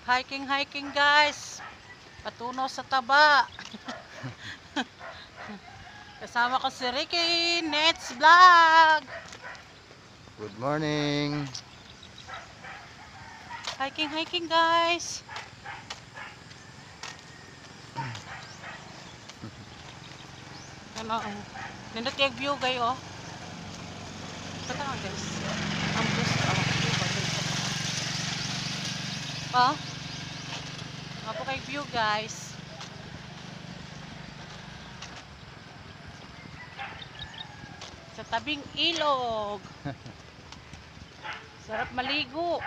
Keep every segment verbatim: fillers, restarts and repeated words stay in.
Mag-hiking hiking guys. Patunaw sa taba. Kasama ko si Ricky Nets Vlog. Good morning. Hiking hiking guys. Ano, nindot yung view kayo. Ito nga guys. Ang gusto. Oh, nga po kay view guys. Sa tabing ilog. Sarap maligo.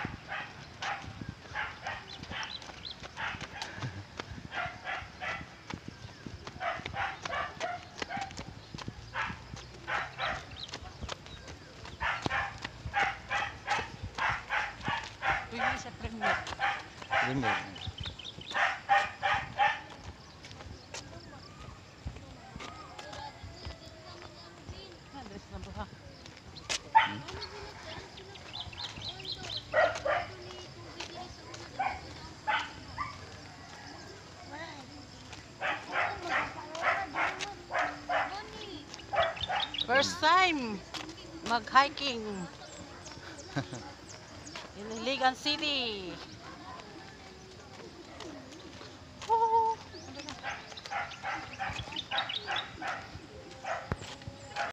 Pwede sa premier. Premier. Andres na buha. Hmm? First time mag-hiking in Iligan City.